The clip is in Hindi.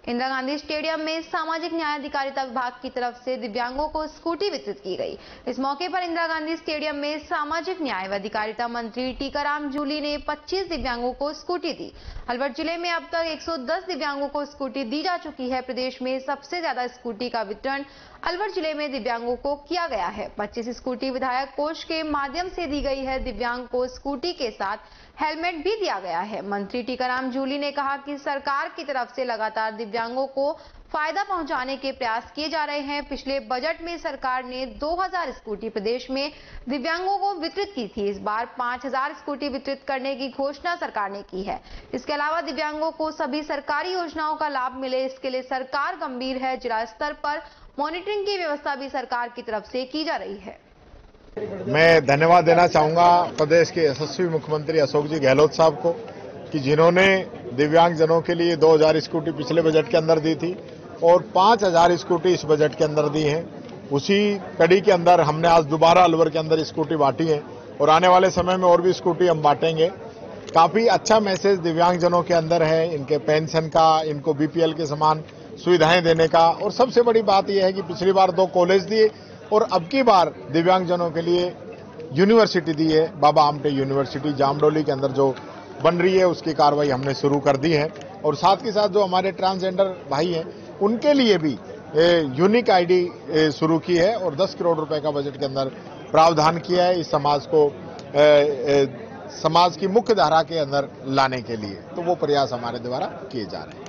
इंदिरा गांधी स्टेडियम में सामाजिक न्याय अधिकारिता विभाग की तरफ से दिव्यांगों को स्कूटी वितरित की गई। इस मौके पर इंदिरा गांधी स्टेडियम में सामाजिक न्याय व अधिकारिता मंत्री टीकाराम जूली ने 25 दिव्यांगों को स्कूटी दी। अलवर जिले में अब तक 110 दिव्यांगों को स्कूटी दी जा चुकी है। प्रदेश में सबसे ज्यादा स्कूटी का वितरण अलवर जिले में दिव्यांगों को किया गया है। 25 स्कूटी विधायक कोष के माध्यम से दी गई है। दिव्यांग को स्कूटी के साथ हेलमेट भी दिया गया है। मंत्री टीकाराम जूली ने कहा कि सरकार की तरफ से लगातार दिव्यांगों को फायदा पहुंचाने के प्रयास किए जा रहे हैं। पिछले बजट में सरकार ने 2000 स्कूटी प्रदेश में दिव्यांगों को वितरित की थी। इस बार 5000 स्कूटी वितरित करने की घोषणा सरकार ने की है। इसके अलावा दिव्यांगों को सभी सरकारी योजनाओं का लाभ मिले, इसके लिए सरकार गंभीर है। जिला स्तर पर मॉनिटरिंग की व्यवस्था भी सरकार की तरफ से की जा रही है। मैं धन्यवाद देना चाहूंगा प्रदेश के यशस्वी मुख्यमंत्री अशोक जी गहलोत साहब को कि जिन्होंने दिव्यांगजनों के लिए 2000 स्कूटी पिछले बजट के अंदर दी थी और 5000 स्कूटी इस बजट के अंदर दी है। उसी कड़ी के अंदर हमने आज दोबारा अलवर के अंदर स्कूटी बांटी है और आने वाले समय में और भी स्कूटी हम बांटेंगे। काफी अच्छा मैसेज दिव्यांगजनों के अंदर है, इनके पेंशन का, इनको बीपीएल के समान सुविधाएं देने का। और सबसे बड़ी बात यह है कि पिछली बार 2 कॉलेज दिए और अब की बार दिव्यांगजनों के लिए यूनिवर्सिटी दी है। बाबा आमटे यूनिवर्सिटी जामडोली के अंदर जो बन रही है उसकी कार्रवाई हमने शुरू कर दी है। और साथ के साथ जो हमारे ट्रांसजेंडर भाई हैं उनके लिए भी यूनिक आईडी शुरू की है और 10 करोड़ रुपए का बजट के अंदर प्रावधान किया है इस समाज को समाज की मुख्य धारा के अंदर लाने के लिए। तो वो प्रयास हमारे द्वारा किए जा रहे हैं।